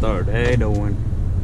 What are they doing?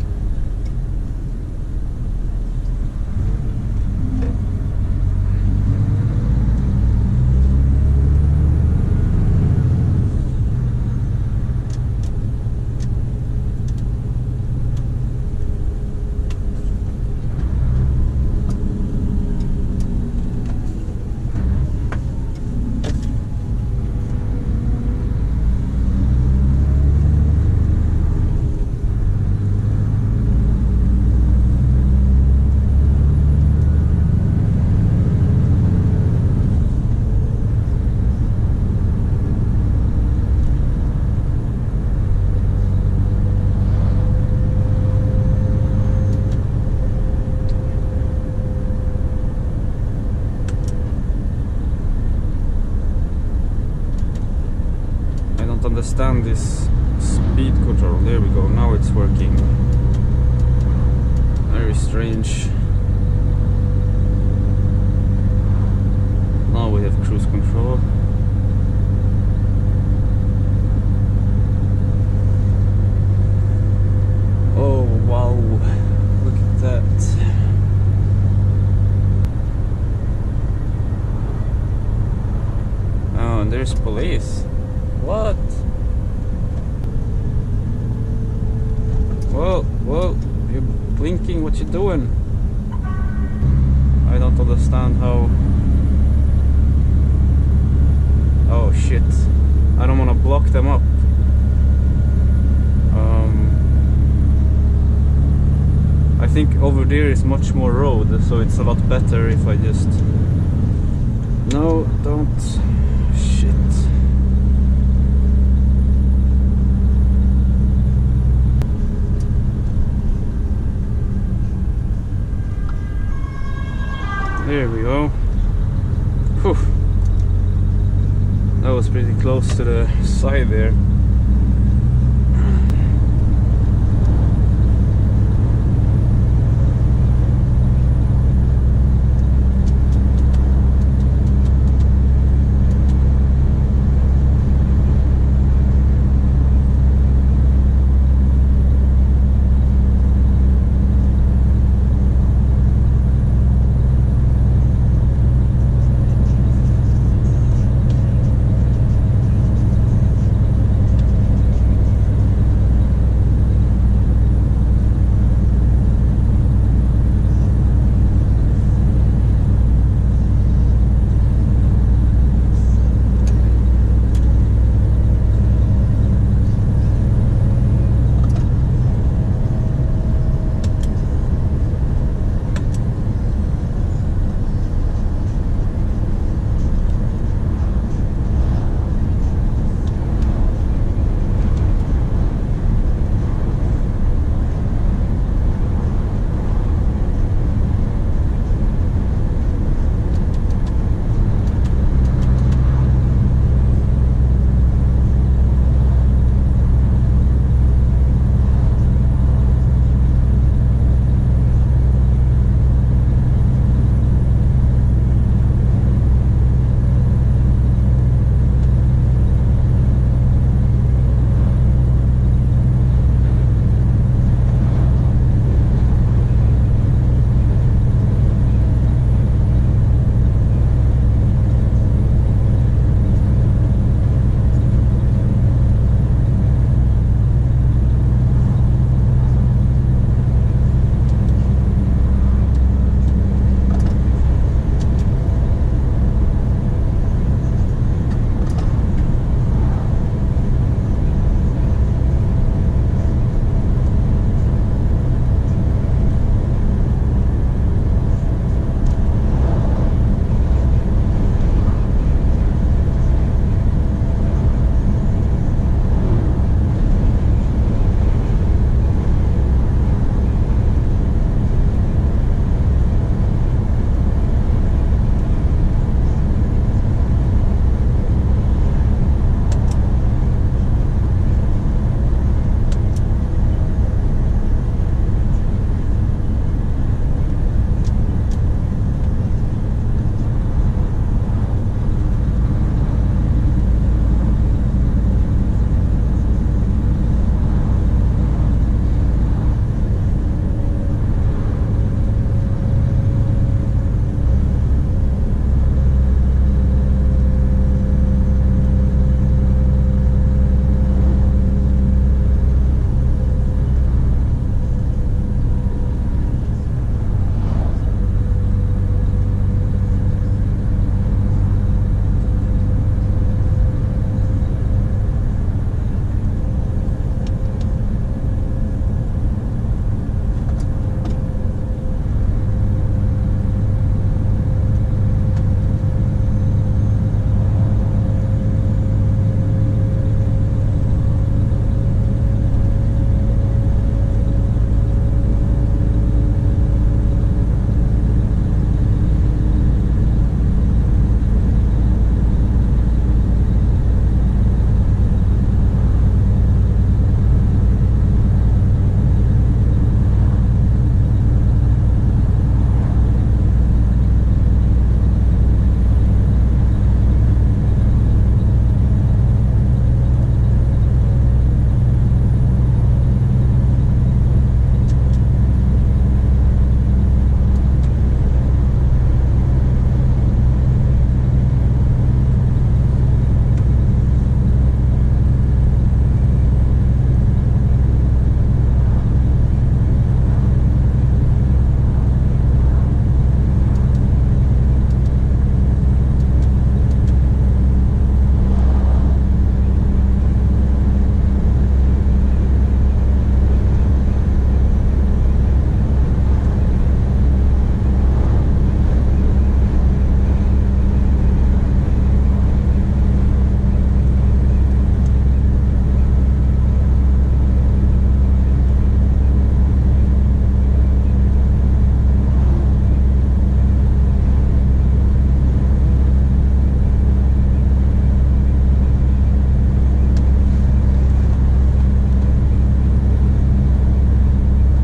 Understand this speed control. There we go, now it's working. Very strange. Now we have cruise control. Oh wow, look at that. Oh, and there's police. What? Whoa, you're blinking, what you doing? I don't understand how... Oh shit, I don't want to block them up. I think over there is much more road, so it's a lot better if I just... No, don't... Shit. There we go. Whew. That was pretty close to the side there.